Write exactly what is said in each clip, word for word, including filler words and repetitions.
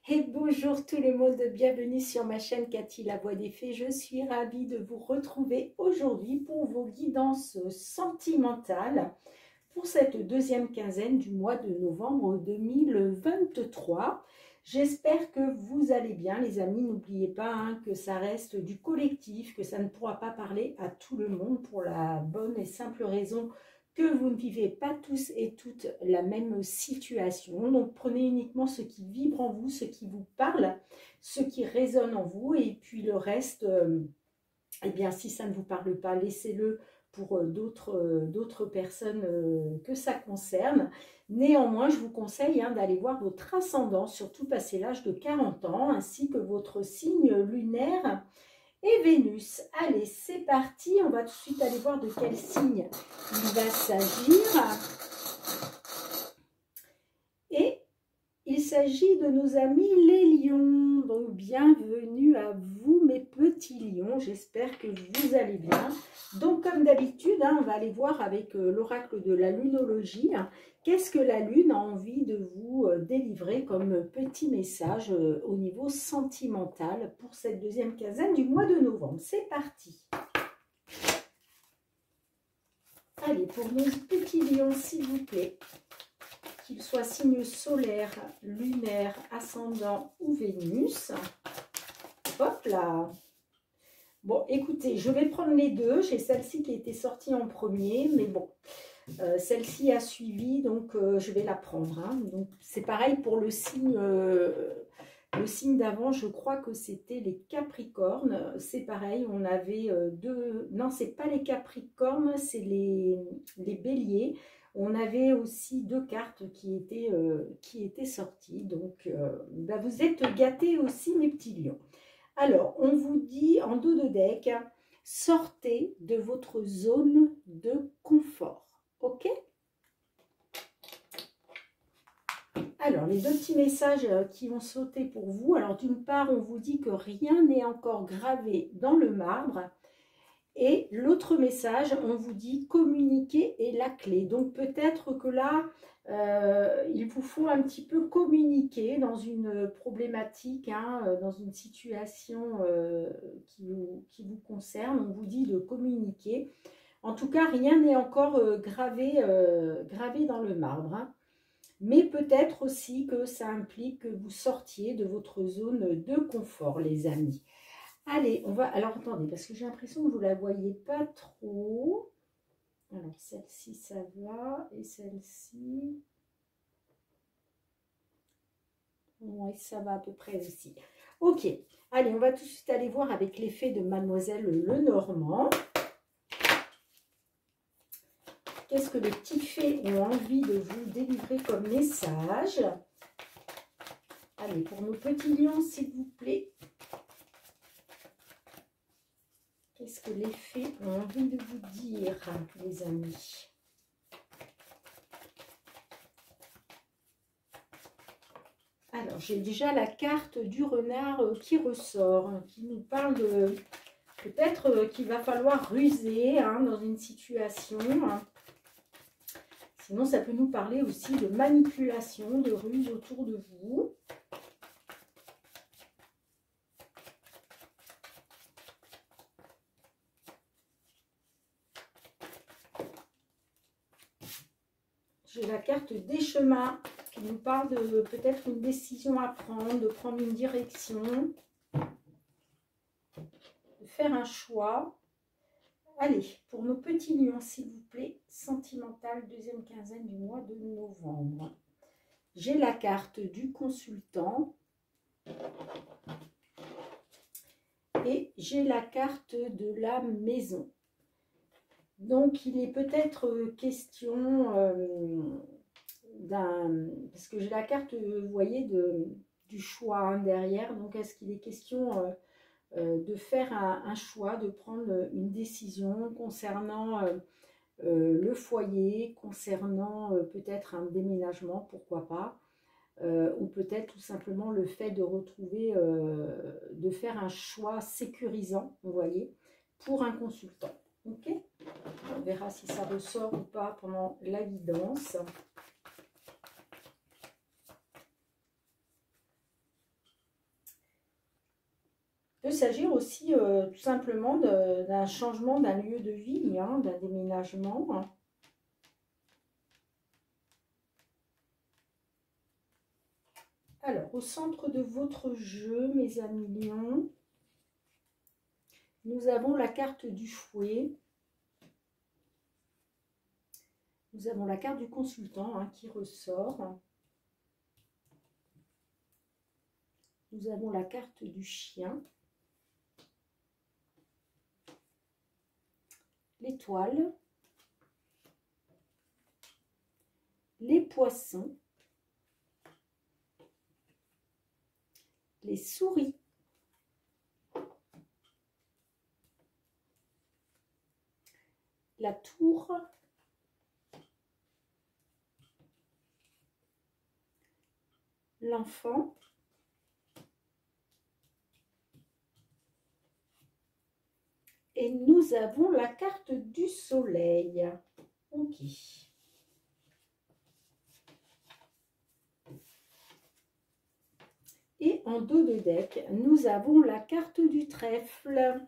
Et bonjour tout le monde, bienvenue sur ma chaîne Cathy la Voix des Fées. Je suis ravie de vous retrouver aujourd'hui pour vos guidances sentimentales pour cette deuxième quinzaine du mois de novembre deux mille vingt-trois. J'espère que vous allez bien les amis. N'oubliez pas hein, que ça reste du collectif, que ça ne pourra pas parler à tout le monde pour la bonne et simple raison que vous ne vivez pas tous et toutes la même situation. Donc prenez uniquement ce qui vibre en vous, ce qui vous parle, ce qui résonne en vous, et puis le reste, euh, eh bien si ça ne vous parle pas, laissez-le pour euh, d'autres euh, d'autres personnes euh, que ça concerne. Néanmoins, je vous conseille hein, d'aller voir votre ascendant, surtout passé l'âge de quarante ans, ainsi que votre signe lunaire et Vénus. Allez, c'est parti. On va tout de suite aller voir de quel signe il va s'agir. Et il s'agit de nos amis les lions. Donc, bienvenue à vous, mes petits lions. J'espère que vous allez bien. Donc, comme d'habitude, hein, on va aller voir avec euh, l'oracle de la lunologie. Hein, Qu'est-ce que la lune a envie de vous euh, délivrer comme petit message euh, au niveau sentimental pour cette deuxième quinzaine du mois de novembre? C'est parti. Allez, pour nos petits lions, s'il vous plaît, qu'ils soient signe solaire, lunaire, ascendant ou Vénus. Hop là. Bon, écoutez, je vais prendre les deux. J'ai celle-ci qui a été sortie en premier, mais bon, euh, celle-ci a suivi, donc euh, je vais la prendre. Hein. Donc c'est pareil pour le signe, euh, le signe d'avant. Je crois que c'était les Capricornes. C'est pareil, on avait euh, deux. Non, c'est pas les Capricornes, c'est les les Béliers. On avait aussi deux cartes qui étaient euh, qui étaient sorties. Donc euh, bah, vous êtes gâtés aussi, mes petits lions. Alors, on vous dit en dos de deck, sortez de votre zone de confort. Ok? Alors, les deux petits messages qui ont sauté pour vous. Alors, d'une part, on vous dit que rien n'est encore gravé dans le marbre. Et l'autre message, on vous dit communiquer est la clé. Donc, peut-être que là, euh, il vous faut un petit peu communiquer dans une problématique, hein, dans une situation euh, qui, vous, qui vous concerne. On vous dit de communiquer. En tout cas, rien n'est encore euh, gravé, euh, gravé dans le marbre. Hein. Mais peut-être aussi que ça implique que vous sortiez de votre zone de confort, les amis. Allez, on va... Alors, attendez, parce que j'ai l'impression que vous ne la voyez pas trop. Alors, celle-ci, ça va. Et celle-ci... Oui, ça va à peu près aussi. Ok. Allez, on va tout de suite aller voir avec l'effet de Mademoiselle Lenormand. Qu'est-ce que les petits fées ont envie de vous délivrer comme message? Allez, pour nos petits lions, s'il vous plaît. Qu'est-ce que les fées ont envie de vous dire, les amis? Alors, j'ai déjà la carte du renard qui ressort, qui nous parle de peut-être qu'il va falloir ruser hein, dans une situation. Sinon, ça peut nous parler aussi de manipulation, de ruse autour de vous. J'ai la carte des chemins qui nous parle de peut-être une décision à prendre, de prendre une direction, de faire un choix. Allez, pour nos petits lions, s'il vous plaît, sentimental, deuxième quinzaine du mois de novembre. J'ai la carte du consultant et j'ai la carte de la maison. Donc, il est peut-être question euh, d'un... Parce que j'ai la carte, vous voyez, de, du choix hein, derrière. Donc, est-ce qu'il est question... Euh, Euh, de faire un, un choix, de prendre une décision concernant euh, euh, le foyer, concernant euh, peut-être un déménagement, pourquoi pas, euh, ou peut-être tout simplement le fait de retrouver, euh, de faire un choix sécurisant, vous voyez, pour un consultant. Ok? On verra si ça ressort ou pas pendant la guidance. peut s'agir aussi euh, tout simplement d'un changement d'un lieu de vie, hein, d'un déménagement. Hein. Alors, au centre de votre jeu, mes amis lions, nous avons la carte du fouet. Nous avons la carte du consultant hein, qui ressort. Nous avons la carte du chien. L'étoile. Les poissons. Les souris. La tour. L'enfant. Et nous avons la carte du soleil. Ok. Et en dos de deck, nous avons la carte du trèfle.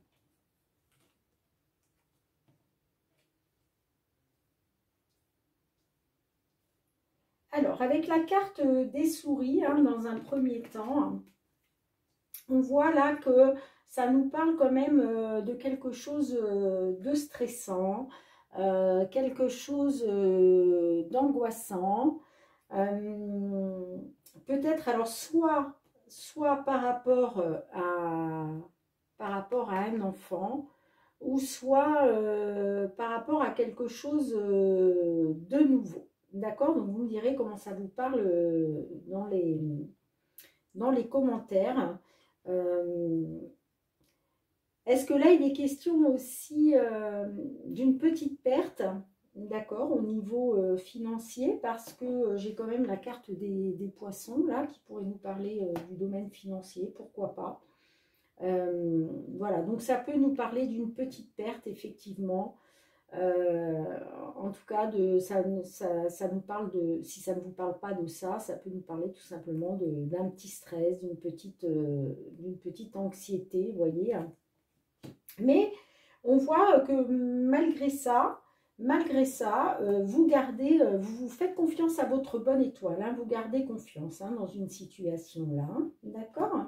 Alors, avec la carte des souris, hein, dans un premier temps, on voit là que ça nous parle quand même euh, de quelque chose euh, de stressant, euh, quelque chose euh, d'angoissant. Euh, Peut-être alors soit, soit par rapport à, par rapport à un enfant, ou soit euh, par rapport à quelque chose euh, de nouveau. D'accord? Donc vous me direz comment ça vous parle euh, dans les, dans les commentaires. Euh, Est-ce que là, il est question aussi euh, d'une petite perte, d'accord, au niveau euh, financier, parce que euh, j'ai quand même la carte des, des poissons, là, qui pourrait nous parler euh, du domaine financier, pourquoi pas. Euh, voilà, donc ça peut nous parler d'une petite perte, effectivement. Euh, en tout cas, de, ça, ça, ça nous parle de, si ça ne vous parle pas de ça, ça peut nous parler tout simplement d'un petit stress, d'une petite, euh, d'une petite anxiété, vous voyez. Mais on voit que malgré ça, malgré ça, euh, vous gardez, euh, vous, vous faites confiance à votre bonne étoile, hein, vous gardez confiance hein, dans une situation là, hein, d'accord?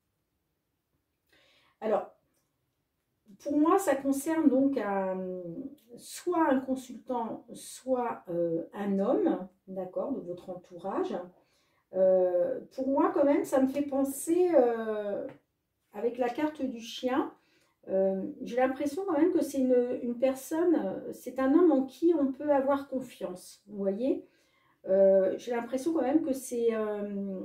Alors, pour moi, ça concerne donc un, soit un consultant, soit euh, un homme, d'accord, de votre entourage. Euh, pour moi, quand même, ça me fait penser, euh, avec la carte du chien, euh, j'ai l'impression quand même que c'est une, une personne, c'est un homme en qui on peut avoir confiance, vous voyez. Euh, j'ai l'impression quand même que c'est euh,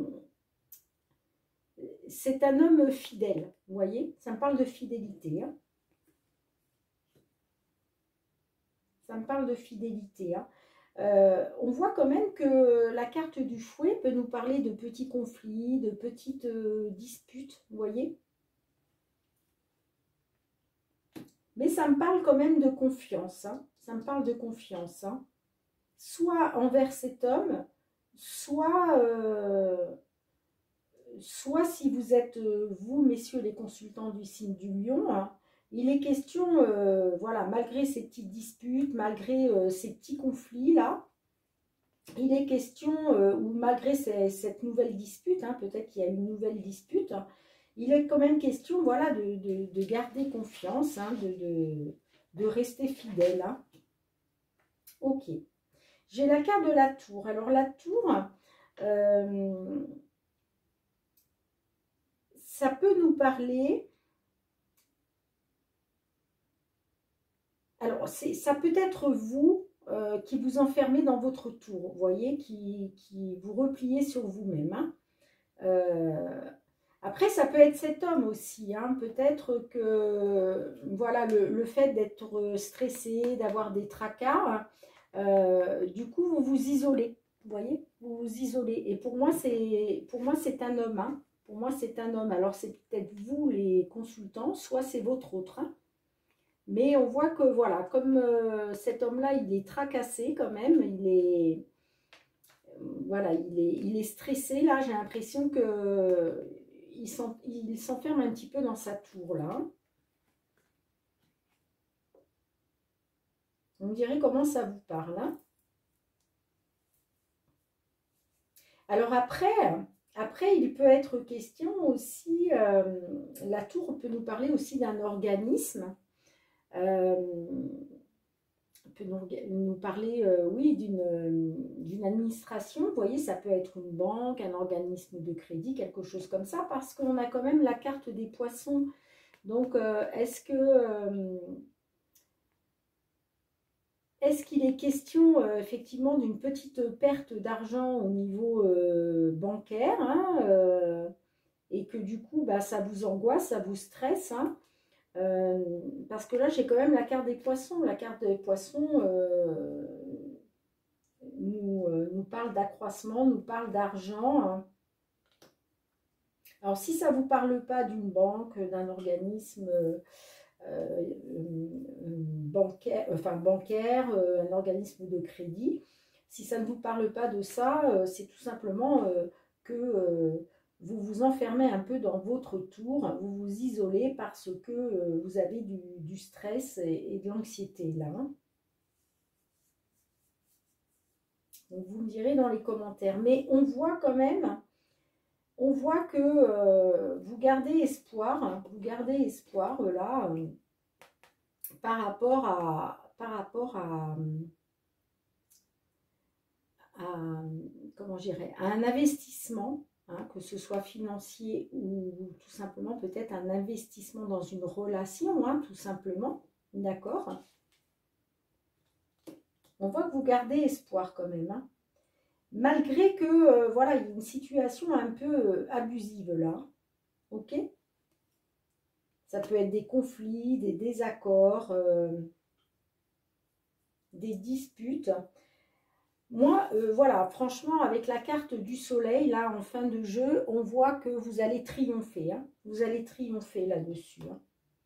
c'est un homme fidèle, vous voyez. Ça me parle de fidélité, hein. Ça me parle de fidélité. Hein. Euh, on voit quand même que la carte du fouet peut nous parler de petits conflits, de petites euh, disputes, vous voyez. Mais ça me parle quand même de confiance. Hein. Ça me parle de confiance. Hein. Soit envers cet homme, soit, euh, soit si vous êtes, euh, vous, messieurs les consultants du signe du lion, hein, il est question, euh, voilà, malgré ces petites disputes, malgré euh, ces petits conflits-là, il est question, euh, ou malgré ces, cette nouvelle dispute, hein, peut-être qu'il y a une nouvelle dispute, hein, il est quand même question, voilà, de, de, de garder confiance, hein, de, de, de rester fidèle. Hein. Ok. J'ai la carte de la tour. Alors la tour, euh, ça peut nous parler... Alors, ça peut être vous euh, qui vous enfermez dans votre tour, vous voyez, qui, qui vous repliez sur vous-même. Hein. Euh, après, ça peut être cet homme aussi. Hein. Peut-être que voilà, le, le fait d'être stressé, d'avoir des tracas, euh, du coup, vous vous isolez. Vous voyez, vous vous isolez. Et pour moi, c'est pour moi, c'est un homme. Hein. Pour moi, c'est un homme. Alors, c'est peut-être vous, les consultants, soit c'est votre autre. Hein. Mais on voit que, voilà, comme euh, cet homme-là, il est tracassé quand même. Il est, euh, voilà, il est, il est stressé. Là, j'ai l'impression que il s'enferme un petit peu dans sa tour, là. Vous me direz comment ça vous parle, hein. Alors après, après, il peut être question aussi, euh, la tour peut nous parler aussi d'un organisme, euh, peut nous, nous parler, euh, oui, d'une d'une administration. Vous voyez, ça peut être une banque, un organisme de crédit, quelque chose comme ça, parce qu'on a quand même la carte des poissons. Donc, euh, est-ce que... Euh, est-ce qu'il est question euh, effectivement d'une petite perte d'argent au niveau euh, bancaire, hein, euh, et que du coup, bah, ça vous angoisse, ça vous stresse, hein, euh, parce que là, j'ai quand même la carte des poissons. La carte des poissons euh, nous, euh, nous parle d'accroissement, nous parle d'argent, hein. Alors, si ça ne vous parle pas d'une banque, d'un organisme... Euh, Euh, bancaire, enfin bancaire, euh, un organisme de crédit. Si ça ne vous parle pas de ça, euh, c'est tout simplement euh, que euh, vous vous enfermez un peu dans votre tour, vous vous isolez parce que euh, vous avez du, du stress et, et de l'anxiété là. Donc vous me direz dans les commentaires. Mais on voit quand même, on voit que euh, vous gardez espoir, vous gardez espoir euh, là. Euh, par rapport à, par rapport à, à comment dirais, à un investissement, hein, que ce soit financier ou tout simplement peut-être un investissement dans une relation, hein, tout simplement, d'accord. On voit que vous gardez espoir quand même, hein, malgré que, euh, voilà, il y a une situation un peu euh, abusive là, ok. Ça peut être des conflits, des désaccords, euh, des disputes. Moi, euh, voilà, franchement, avec la carte du soleil, là, en fin de jeu, on voit que vous allez triompher, hein. Vous allez triompher là-dessus, hein.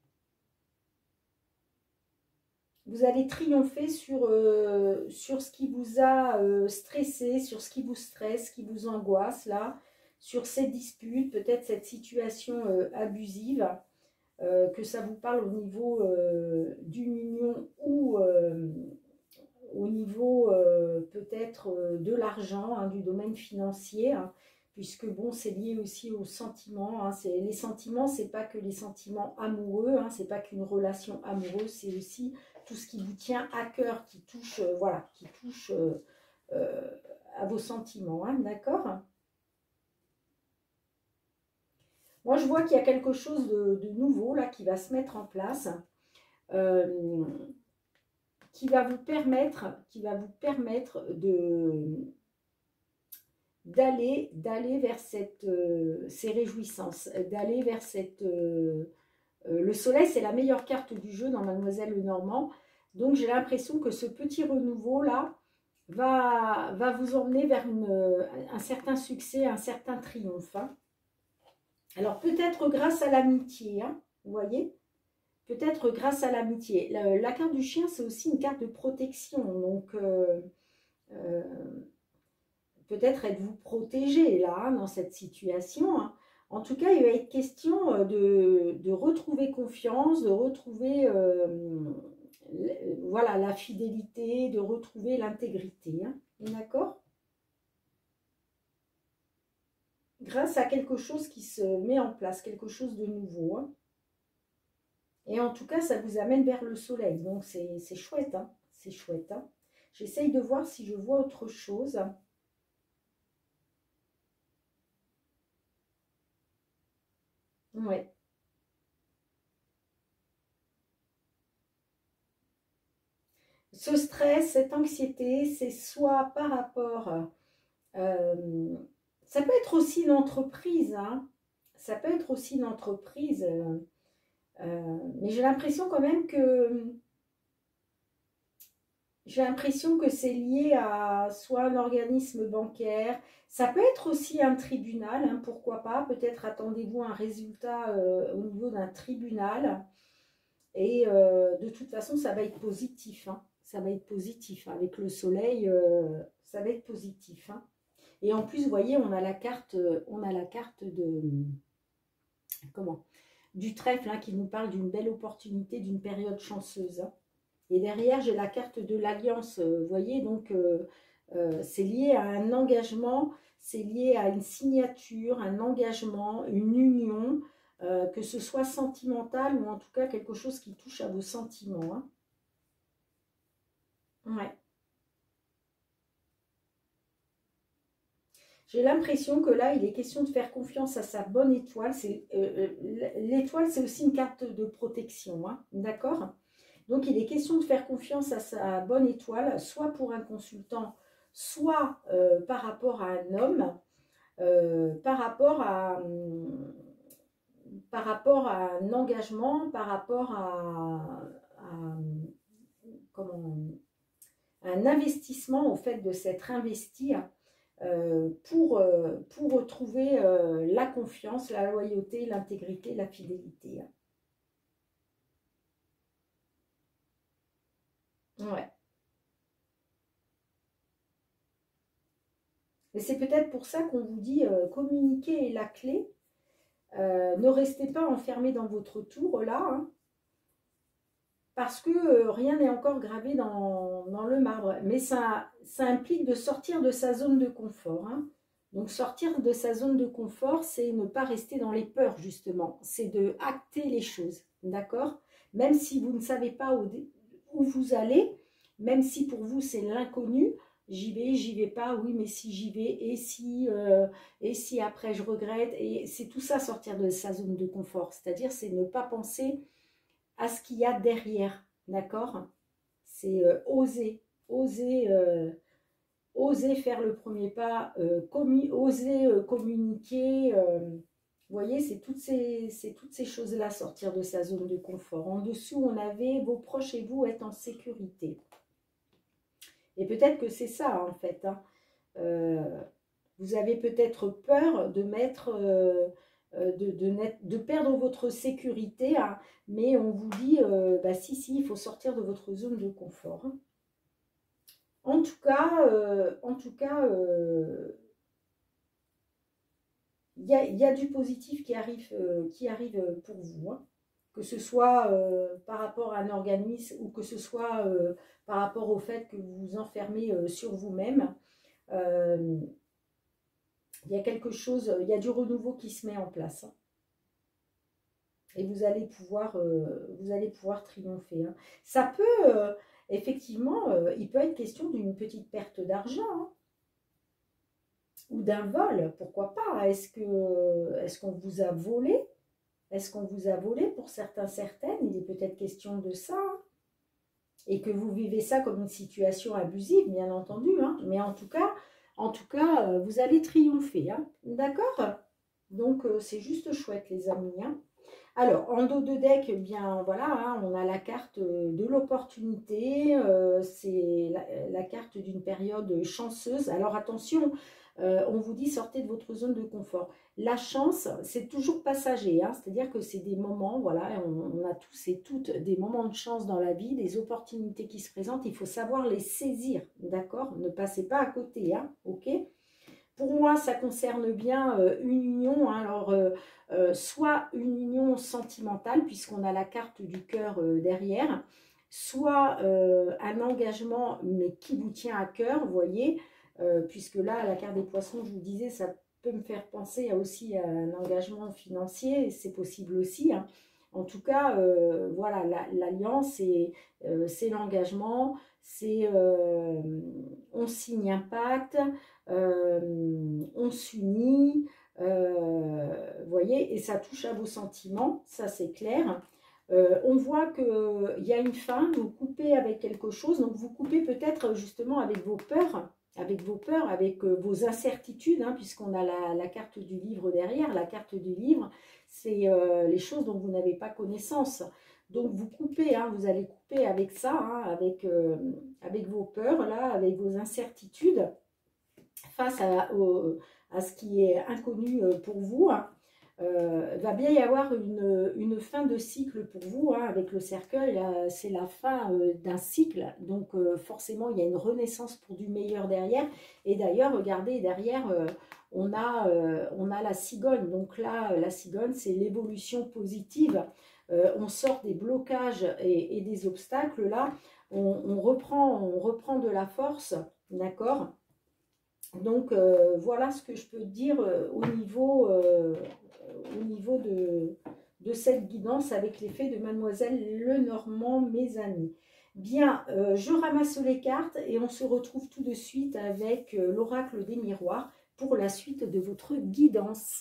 Vous allez triompher sur, euh, sur ce qui vous a euh, stressé, sur ce qui vous stresse, ce qui vous angoisse, là, sur ces disputes, peut-être cette situation euh, abusive, euh, que ça vous parle au niveau euh, d'une union ou... Euh, au niveau euh, peut-être euh, de l'argent, hein, du domaine financier, hein, puisque bon, c'est lié aussi aux sentiments, hein. Les sentiments, c'est pas que les sentiments amoureux, hein, c'est pas qu'une relation amoureuse, c'est aussi tout ce qui vous tient à cœur, qui touche, euh, voilà, qui touche euh, euh, à vos sentiments, hein, d'accord. Moi, je vois qu'il y a quelque chose de, de nouveau là qui va se mettre en place. Euh, qui va vous permettre, qui va vous permettre de d'aller d'aller vers cette, euh, ces réjouissances, d'aller vers cette... Euh, euh, le soleil, c'est la meilleure carte du jeu dans Mademoiselle Lenormand. Donc, j'ai l'impression que ce petit renouveau-là va, va vous emmener vers une, un certain succès, un certain triomphe, hein. Alors, peut-être grâce à l'amitié, hein, vous voyez, peut-être grâce à l'amitié. La, la carte du chien, c'est aussi une carte de protection. Donc, euh, euh, peut-être êtes-vous protégé là, hein, dans cette situation, hein. En tout cas, il va être question de, de retrouver confiance, de retrouver euh, voilà, la fidélité, de retrouver l'intégrité, hein. D'accord? Grâce à quelque chose qui se met en place, quelque chose de nouveau, hein. Et en tout cas, ça vous amène vers le soleil. Donc, c'est chouette, hein. C'est chouette, hein. J'essaye de voir si je vois autre chose. Ouais. Ce stress, cette anxiété, c'est soit par rapport... Euh, ça peut être aussi une entreprise, hein. Ça peut être aussi une entreprise. Euh, euh, mais j'ai l'impression quand même que... J'ai l'impression que c'est lié à soit un organisme bancaire, ça peut être aussi un tribunal, hein, pourquoi pas. Peut-être attendez-vous un résultat euh, au niveau d'un tribunal. Et euh, de toute façon, ça va être positif, hein. Ça va être positif. Avec le soleil, euh, ça va être positif, hein. Et en plus, vous voyez, on a la carte, on a la carte de, comment, du trèfle, hein, qui nous parle d'une belle opportunité, d'une période chanceuse. Hein. Et derrière, j'ai la carte de l'alliance, euh, vous voyez, donc euh, euh, c'est lié à un engagement, c'est lié à une signature, un engagement, une union, euh, que ce soit sentimental ou en tout cas quelque chose qui touche à vos sentiments. Hein. Ouais. J'ai l'impression que là, il est question de faire confiance à sa bonne étoile. Euh, L'étoile, c'est aussi une carte de protection, hein, d'accord? Donc, il est question de faire confiance à sa bonne étoile, soit pour un consultant, soit euh, par rapport à un homme, euh, par rapport à, hum, par rapport à un engagement, par rapport à, à comment, un investissement, au fait de s'être investi euh, pour, euh, pour retrouver euh, la confiance, la loyauté, l'intégrité, la fidélité. Ouais. Et c'est peut-être pour ça qu'on vous dit euh, communiquer est la clé. Euh, ne restez pas enfermé dans votre tour là, hein, parce que euh, rien n'est encore gravé dans, dans le marbre. Mais ça, ça implique de sortir de sa zone de confort. Hein. Donc sortir de sa zone de confort, c'est ne pas rester dans les peurs justement. C'est de acter les choses, d'accord? Même si vous ne savez pas où, où vous allez, même si pour vous c'est l'inconnu, j'y vais, j'y vais pas, oui, mais si j'y vais, et si, euh, et si après je regrette, et c'est tout ça, sortir de sa zone de confort. C'est-à-dire, c'est ne pas penser à ce qu'il y a derrière, d'accord? C'est euh, oser, oser, euh, oser faire le premier pas, euh, commu oser euh, communiquer. Euh, vous voyez, c'est toutes ces, c'est toutes ces choses-là, sortir de sa zone de confort. En dessous, on avait vos proches et vous être en sécurité. Et peut-être que c'est ça, en fait. Hein. Euh, vous avez peut-être peur de mettre... Euh, De, de, net, de perdre votre sécurité, hein, mais on vous dit, euh, bah si, si, il faut sortir de votre zone de confort. Hein. En tout cas, euh, en tout cas, euh, il y a, y a du positif qui arrive, euh, qui arrive pour vous, hein. Que ce soit euh, par rapport à un organisme ou que ce soit euh, par rapport au fait que vous vous enfermez euh, sur vous-même. Euh, il y a quelque chose, il y a du renouveau qui se met en place. Hein. Et vous allez pouvoir, euh, vous allez pouvoir triompher. Hein. Ça peut, euh, effectivement, euh, il peut être question d'une petite perte d'argent. Hein. Ou d'un vol, pourquoi pas? Est-ce que, est-ce qu'on vous a volé? Est-ce qu'on vous a volé pour certains, certaines? Il est peut-être question de ça. Hein. Et que vous vivez ça comme une situation abusive, bien entendu. Hein. Mais en tout cas, en tout cas, euh, vous allez triompher. Hein. D'accord? Donc, euh, c'est juste chouette, les amis. Hein. Alors, en dos de deck, eh bien voilà, hein, on a la carte de l'opportunité, euh, c'est la, la carte d'une période chanceuse. Alors attention, euh, on vous dit sortez de votre zone de confort. La chance, c'est toujours passager, hein, c'est-à-dire que c'est des moments, voilà, on, on a tous et toutes des moments de chance dans la vie, des opportunités qui se présentent, il faut savoir les saisir, d'accord? Ne passez pas à côté, hein, ok? Pour moi, ça concerne bien euh, une union, hein, alors euh, euh, soit une union sentimentale, puisqu'on a la carte du cœur euh, derrière, soit euh, un engagement, mais qui vous tient à cœur, vous voyez, euh, puisque là, la carte des poissons, je vous disais, ça peut me faire penser à aussi à un engagement financier, c'est possible aussi. Hein. En tout cas, euh, voilà, l'alliance, la, euh, c'est l'engagement, c'est euh, on signe un pacte, euh, on s'unit, euh, vous voyez, et ça touche à vos sentiments, ça c'est clair. Euh, on voit qu'il y a une fin, vous coupez avec quelque chose, donc vous coupez peut-être justement avec vos peurs, avec vos peurs, avec euh, vos incertitudes, hein, puisqu'on a la, la carte du livre derrière. La carte du livre, c'est euh, les choses dont vous n'avez pas connaissance. Donc vous coupez, hein, vous allez couper avec ça, hein, avec, euh, avec vos peurs, là, avec vos incertitudes, face à, au, à ce qui est inconnu pour vous. Hein. Euh, va bien y avoir une, une fin de cycle pour vous, hein, avec le cercueil, c'est la fin euh, d'un cycle, donc euh, forcément il y a une renaissance pour du meilleur derrière, et d'ailleurs regardez derrière, euh, on, a, euh, on a la cigogne, donc là la cigogne c'est l'évolution positive, euh, on sort des blocages et, et des obstacles, là on, on, reprend, on reprend de la force, d'accord. Donc euh, voilà ce que je peux dire euh, au niveau, euh, au niveau de, de cette guidance avec l'effet de Mademoiselle Lenormand, mes amis. Bien, euh, je ramasse les cartes et on se retrouve tout de suite avec euh, l'oracle des miroirs pour la suite de votre guidance.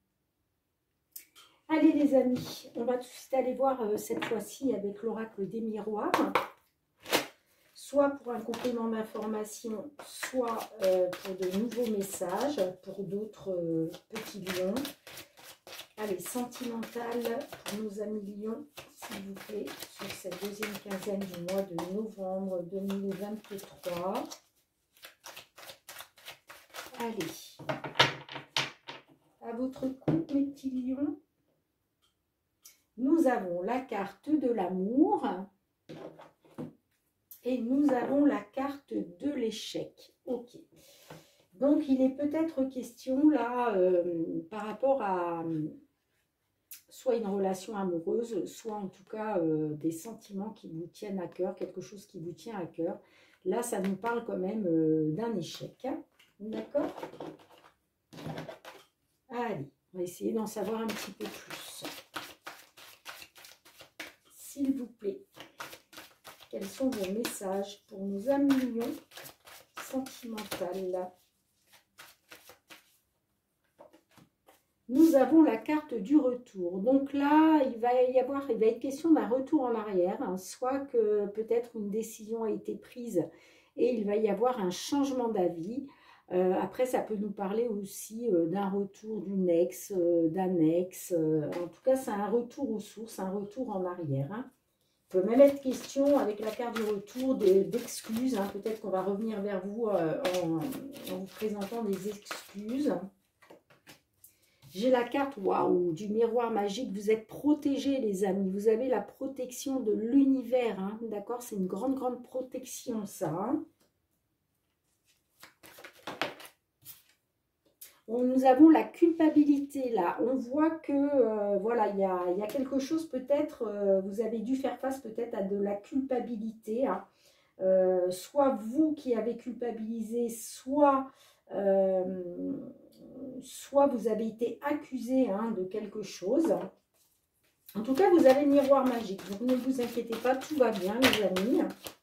Allez les amis, on va tout de suite aller voir euh, cette fois-ci avec l'oracle des miroirs. Soit pour un complément d'information, soit euh, pour de nouveaux messages, pour d'autres euh, petits lions. Allez, sentimental pour nos amis lions, s'il vous plaît, sur cette deuxième quinzaine du mois de novembre deux mille vingt-trois. Allez, à votre coupe, mes petits lions. Nous avons la carte de l'amour. Et nous avons la carte de l'échec. Ok. Donc, il est peut-être question là, euh, par rapport à euh, soit une relation amoureuse, soit en tout cas euh, des sentiments qui vous tiennent à cœur, quelque chose qui vous tient à cœur. Là, ça nous parle quand même euh, d'un échec. Hein. D'accord? Allez, on va essayer d'en savoir un petit peu plus. S'il vous plaît. Quels sont vos messages pour nos amis lions sentimentales? Nous avons la carte du retour. Donc là, il va y avoir, il va être question d'un retour en arrière, hein, soit que peut-être une décision a été prise et il va y avoir un changement d'avis. Euh, après, ça peut nous parler aussi euh, d'un retour d'une ex, euh, d'un ex. Euh, en tout cas, c'est un retour aux sources, un retour en arrière. Hein. Il peut même être question, avec la carte du retour, d'excuses. Hein. Peut-être qu'on va revenir vers vous euh, en, en vous présentant des excuses. J'ai la carte, waouh, du miroir magique. Vous êtes protégés, les amis. Vous avez la protection de l'univers. Hein. D'accord? C'est une grande, grande protection, ça. Hein. On, nous avons la culpabilité là, on voit que euh, voilà, il y a, y a quelque chose peut-être, euh, vous avez dû faire face peut-être à de la culpabilité, hein. euh, soit vous qui avez culpabilisé, soit, euh, soit vous avez été accusé hein, de quelque chose. En tout cas, vous avez le miroir magique, donc ne vous inquiétez pas, tout va bien les amis.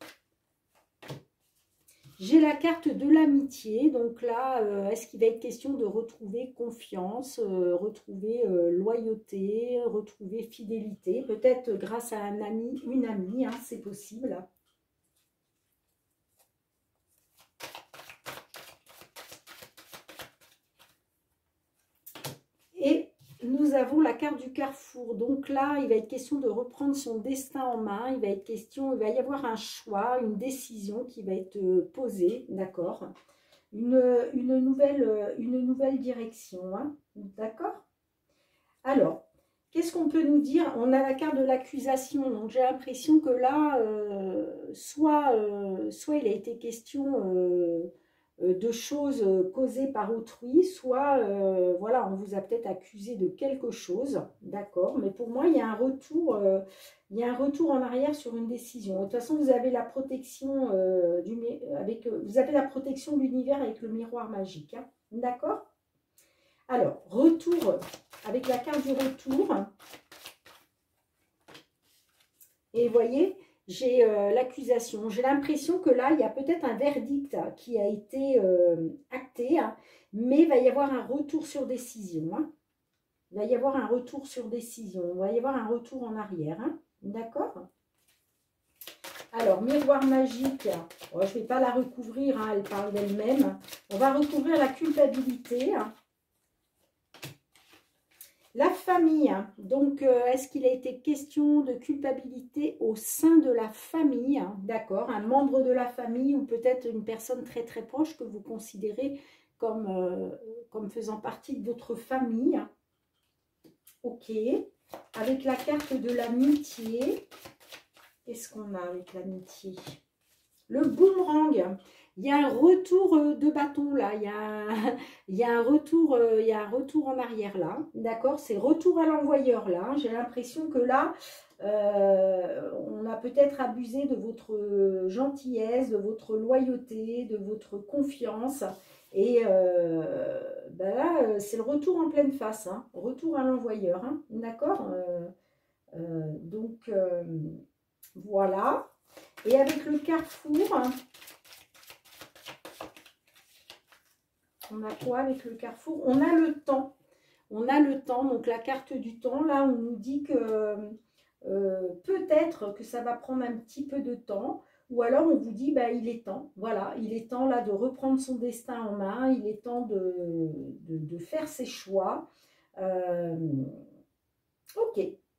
J'ai la carte de l'amitié, donc là, euh, est-ce qu'il va être question de retrouver confiance, euh, retrouver euh, loyauté, retrouver fidélité, peut-être grâce à un ami, une amie, hein, c'est possible. Et nous avons la carte du carrefour, donc là, il va être question de reprendre son destin en main, il va être question, il va y avoir un choix, une décision qui va être posée, d'accord, une, une, nouvelle, une nouvelle direction, hein, d'accord. Alors, qu'est-ce qu'on peut nous dire? On a la carte de l'accusation, donc j'ai l'impression que là, euh, soit, euh, soit il a été question... Euh, de choses causées par autrui, soit euh, voilà, on vous a peut-être accusé de quelque chose, d'accord, mais pour moi il y a un retour, euh, il y a un retour en arrière sur une décision. De toute façon, vous avez la protection euh, du avec, vous avez la protection de l'univers avec le miroir magique, hein, d'accord. Alors, retour avec la carte du retour, et vous voyez, j'ai euh, l'accusation. J'ai l'impression que là, il y a peut-être un verdict qui a été euh, acté, hein, mais il va y avoir un retour sur décision. Hein. Il va y avoir un retour sur décision. Il va y avoir un retour en arrière. Hein. D'accord? Alors, miroir magique. Oh, je ne vais pas la recouvrir, hein, elle parle d'elle-même. On va recouvrir la culpabilité. Hein. La famille, donc euh, est-ce qu'il a été question de culpabilité au sein de la famille, hein, d'accord, un membre de la famille ou peut-être une personne très très proche que vous considérez comme, euh, comme faisant partie de votre famille. Ok. Avec la carte de l'amitié, qu'est-ce qu'on a avec l'amitié? Le boomerang. Il y a un retour de bâton là. Il y a un, il y a un retour, il y a un retour en arrière là. D'accord? C'est retour à l'envoyeur là. J'ai l'impression que là, euh, on a peut-être abusé de votre gentillesse, de votre loyauté, de votre confiance. Et euh, ben là, c'est le retour en pleine face. Hein. Retour à l'envoyeur. Hein. D'accord? euh, euh, Donc, euh, voilà. Et avec le carrefour, on a quoi avec le carrefour? On a le temps. On a le temps, donc la carte du temps, là, on nous dit que euh, peut-être que ça va prendre un petit peu de temps, ou alors on vous dit, bah, il est temps, voilà, il est temps là de reprendre son destin en main, il est temps de, de, de faire ses choix. Euh, ok,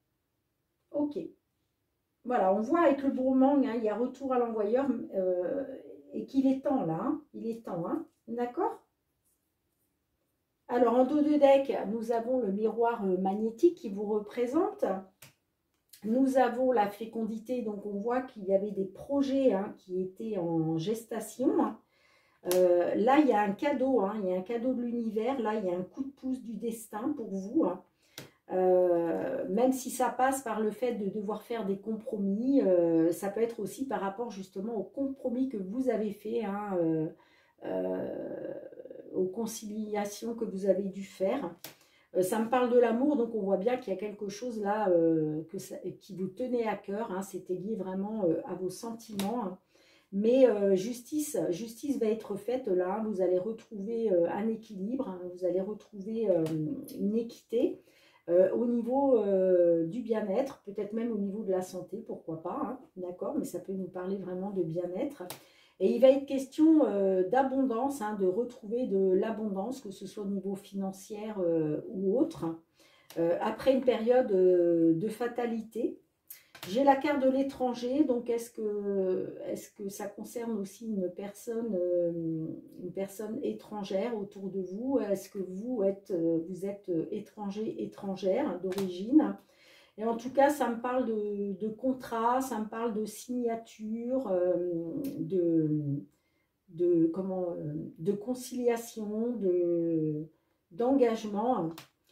ok. Voilà, on voit avec le boomerang, hein, il y a retour à l'envoyeur, euh, et qu'il est temps là, hein, il est temps, hein, d'accord? Alors, en dos de deck, nous avons le miroir magnétique qui vous représente. Nous avons la fécondité, donc on voit qu'il y avait des projets hein, qui étaient en gestation. Euh, là, il y a un cadeau, hein, il y a un cadeau de l'univers. Là, il y a un coup de pouce du destin pour vous. Hein. Euh, même si ça passe par le fait de devoir faire des compromis, euh, ça peut être aussi par rapport justement aux compromis que vous avez fait, hein, euh, euh, aux conciliations que vous avez dû faire. Euh, ça me parle de l'amour, donc on voit bien qu'il y a quelque chose là euh, que ça, qui vous tenait à cœur. Hein, c'était lié vraiment euh, à vos sentiments. Hein. Mais euh, justice, justice va être faite là. Vous allez retrouver euh, un équilibre, hein, vous allez retrouver euh, une équité. Euh, au niveau euh, du bien-être, peut-être même au niveau de la santé, pourquoi pas, hein, d'accord, mais ça peut nous parler vraiment de bien-être. Et il va être question euh, d'abondance, hein, de retrouver de l'abondance, que ce soit au niveau financier euh, ou autre, euh, après une période euh, de fatalité. J'ai la carte de l'étranger, donc est-ce que, est-ce que ça concerne aussi une personne, euh, une personne étrangère autour de vous? Est-ce que vous êtes, vous êtes étranger, étrangère d'origine? Et en tout cas, ça me parle de, de contrat, ça me parle de signature, euh, de, de, comment, euh, de conciliation, de, d'engagement.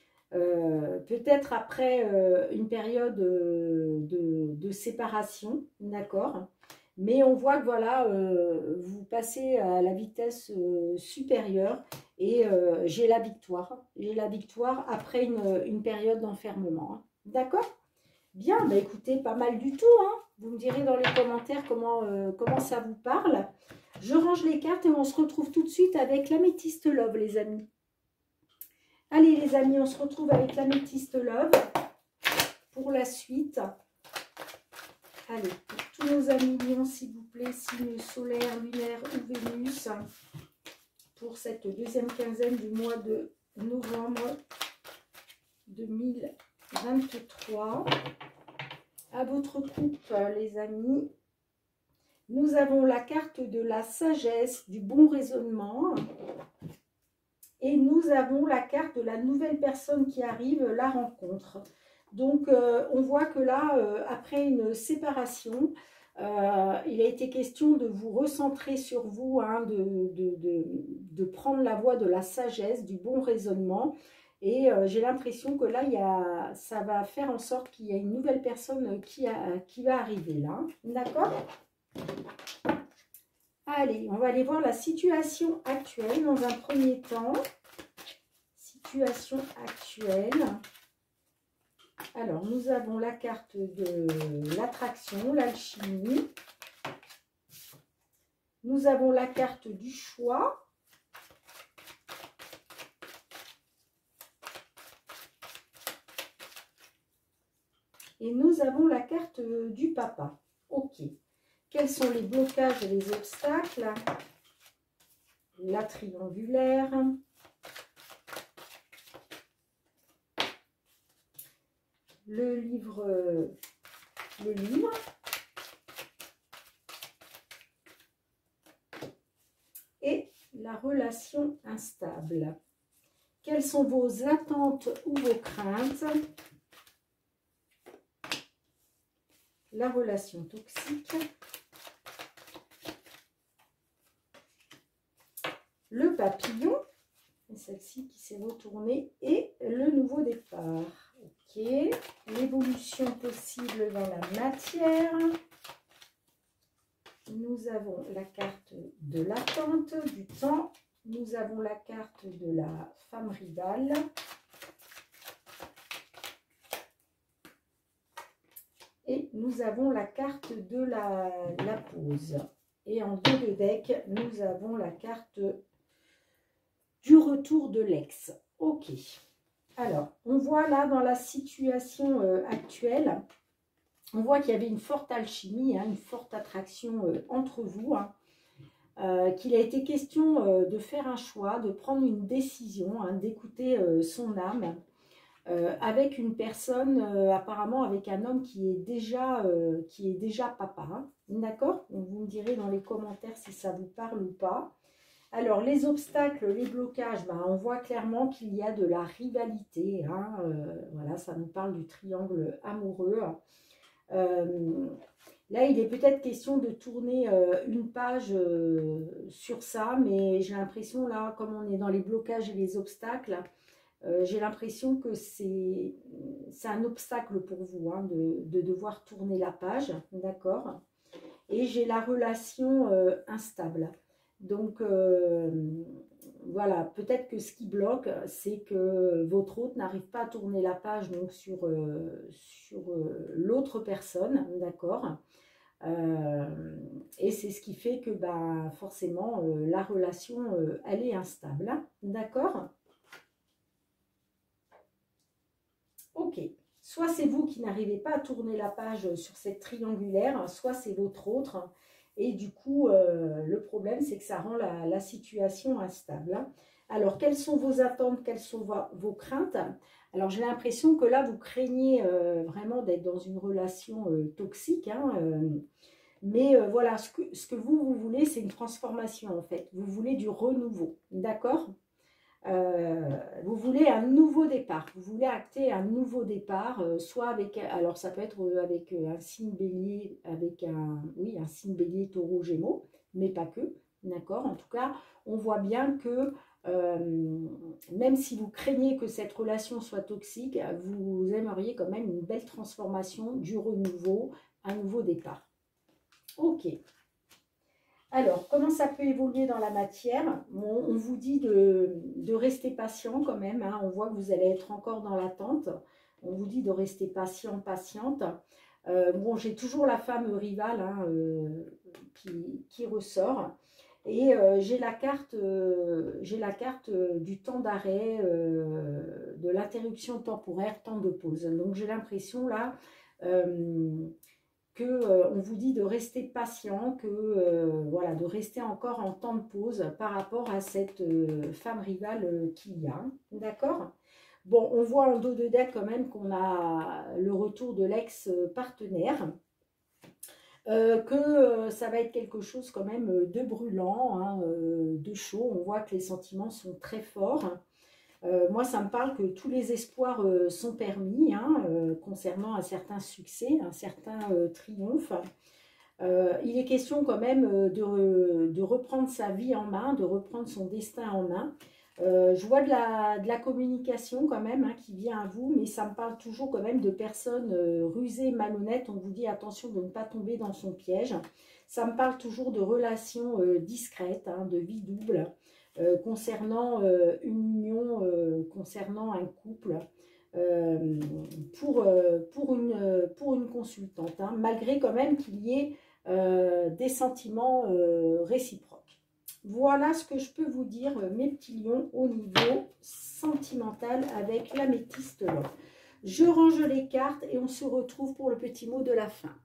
Euh, peut-être après euh, une période euh, de, de séparation, d'accord, mais on voit que voilà, euh, vous passez à la vitesse euh, supérieure et euh, j'ai la victoire, j'ai la victoire après une, une période d'enfermement, hein. D'accord? Bien, bah écoutez, pas mal du tout, hein. Vous me direz dans les commentaires comment, euh, comment ça vous parle. Je range les cartes et on se retrouve tout de suite avec l'améthyste love, les amis. Allez les amis, on se retrouve avec l'améthyste love pour la suite. Allez, pour tous nos amis lions, s'il vous plaît, signe solaire, lunaire ou Vénus, pour cette deuxième quinzaine du mois de novembre deux mille vingt-trois. À votre coupe, les amis, nous avons la carte de la sagesse, du bon raisonnement. Et nous avons la carte de la nouvelle personne qui arrive, la rencontre. Donc, euh, on voit que là, euh, après une séparation, euh, il a été question de vous recentrer sur vous, hein, de, de, de, de prendre la voie de la sagesse, du bon raisonnement. Et euh, j'ai l'impression que là, il y a, ça va faire en sorte qu'il y a une nouvelle personne qui, a, qui va arriver là. D'accord ? Allez, on va aller voir la situation actuelle dans un premier temps. Situation actuelle. Alors, nous avons la carte de l'attraction, l'alchimie. Nous avons la carte du choix. Et nous avons la carte du papa. Ok. Quels sont les blocages et les obstacles? La triangulaire. Le livre, le livre. Et la relation instable. quelles sont vos attentes ou vos craintes? La relation toxique. Le papillon. Celle-ci qui s'est retournée. Et le nouveau départ. Ok. L'évolution possible dans la matière. Nous avons la carte de l'attente, du temps. Nous avons la carte de la femme rivale. Et nous avons la carte de la, la pause. Et en dos de deck, nous avons la carte du retour de l'ex. Ok. Alors, on voit là dans la situation euh, actuelle, on voit qu'il y avait une forte alchimie, hein, une forte attraction euh, entre vous. Hein, euh, qu'il a été question euh, de faire un choix, de prendre une décision, hein, d'écouter euh, son âme. Euh, avec une personne, euh, apparemment avec un homme qui est déjà, euh, qui est déjà papa. Hein. D'accord? Vous me direz dans les commentaires si ça vous parle ou pas. Alors, les obstacles, les blocages, ben, on voit clairement qu'il y a de la rivalité. Hein. Euh, voilà, ça nous parle du triangle amoureux. Euh, là, il est peut-être question de tourner euh, une page euh, sur ça, mais j'ai l'impression, là, comme on est dans les blocages et les obstacles, Euh, j'ai l'impression que c'est un obstacle pour vous, hein, de, de devoir tourner la page, d'accord? Et j'ai la relation euh, instable. Donc, euh, voilà, peut-être que ce qui bloque, c'est que votre hôte n'arrive pas à tourner la page donc, sur, euh, sur euh, l'autre personne, d'accord? Euh, et c'est ce qui fait que, bah, forcément, euh, la relation, euh, elle est instable, hein, d'accord? Ok, soit c'est vous qui n'arrivez pas à tourner la page sur cette triangulaire, soit c'est votre autre. Et du coup, euh, le problème, c'est que ça rend la, la situation instable. Alors, quelles sont vos attentes? Quelles sont vos, vos craintes? Alors, j'ai l'impression que là, vous craignez euh, vraiment d'être dans une relation euh, toxique. Hein, euh, mais euh, voilà, ce que, ce que vous, vous voulez, c'est une transformation, en fait. Vous voulez du renouveau, d'accord? Euh, vous voulez un nouveau départ, vous voulez acter un nouveau départ, euh, soit avec, alors ça peut être avec un signe bélier, avec un, oui, un signe bélier, taureau, gémeaux, mais pas que, d'accord? En tout cas, on voit bien que euh, même si vous craignez que cette relation soit toxique, vous aimeriez quand même une belle transformation, du renouveau, un nouveau départ. Ok. Alors, comment ça peut évoluer dans la matière? Bon, on vous dit de, de rester patient quand même. Hein. On voit que vous allez être encore dans l'attente. On vous dit de rester patient, patiente. Euh, bon, j'ai toujours la femme rivale hein, euh, qui, qui ressort. Et euh, j'ai la carte, euh, j'ai la carte euh, du temps d'arrêt, euh, de l'interruption temporaire, temps de pause. Donc, j'ai l'impression là... Euh, que euh, on vous dit de rester patient, que euh, voilà, de rester encore en temps de pause par rapport à cette euh, femme rivale euh, qu'il y a. D'accord? Bon, on voit en dos de deck quand même qu'on a le retour de l'ex-partenaire. Euh, que euh, ça va être quelque chose quand même de brûlant, hein, euh, de chaud. On voit que les sentiments sont très forts. Euh, moi, ça me parle que tous les espoirs euh, sont permis hein, euh, concernant un certain succès, un certain euh, triomphe. Euh, il est question quand même euh, de, de reprendre sa vie en main, de reprendre son destin en main. Euh, je vois de la, de la communication quand même hein, qui vient à vous, mais ça me parle toujours quand même de personnes euh, rusées, malhonnêtes. On vous dit attention de ne pas tomber dans son piège. Ça me parle toujours de relations euh, discrètes, hein, de vie double. Euh, concernant euh, une union, euh, concernant un couple, euh, pour, euh, pour, une, pour une consultante, hein, malgré quand même qu'il y ait euh, des sentiments euh, réciproques. Voilà ce que je peux vous dire, mes petits lions, au niveau sentimental avec l'améthyste l'or. Je range les cartes et on se retrouve pour le petit mot de la fin.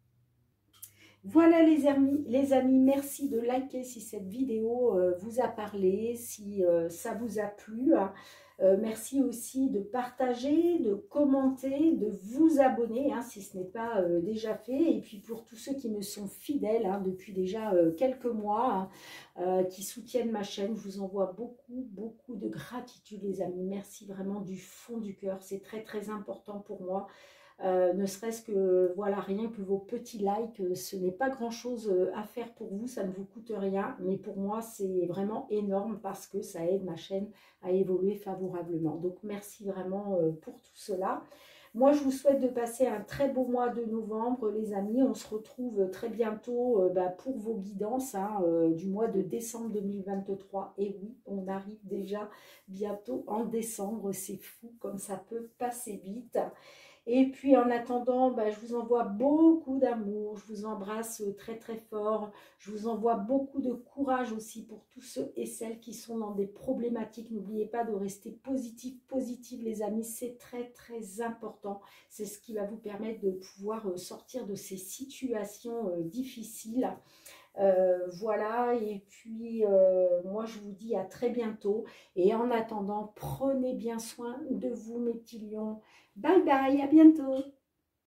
Voilà les amis, les amis, merci de liker si cette vidéo euh, vous a parlé, si euh, ça vous a plu. Hein. Euh, merci aussi de partager, de commenter, de vous abonner hein, si ce n'est pas euh, déjà fait. Et puis pour tous ceux qui me sont fidèles hein, depuis déjà euh, quelques mois, hein, euh, qui soutiennent ma chaîne, je vous envoie beaucoup, beaucoup de gratitude les amis. Merci vraiment du fond du cœur, c'est très très important pour moi. Euh, ne serait-ce que, voilà, rien que vos petits likes, euh, ce n'est pas grand-chose euh, à faire pour vous, ça ne vous coûte rien, mais pour moi, c'est vraiment énorme parce que ça aide ma chaîne à évoluer favorablement. Donc, merci vraiment euh, pour tout cela. Moi, je vous souhaite de passer un très beau mois de novembre, les amis. On se retrouve très bientôt euh, bah, pour vos guidances hein, euh, du mois de décembre deux mille vingt-trois. Et oui, on arrive déjà bientôt en décembre. C'est fou comme ça peut passer vite. Et puis en attendant, bah, je vous envoie beaucoup d'amour, je vous embrasse très très fort, je vous envoie beaucoup de courage aussi pour tous ceux et celles qui sont dans des problématiques. N'oubliez pas de rester positif, positive les amis, c'est très très important. C'est ce qui va vous permettre de pouvoir sortir de ces situations difficiles. Euh, voilà, et puis euh, moi je vous dis à très bientôt. Et en attendant, prenez bien soin de vous mes petits lions. Bye bye, à bientôt.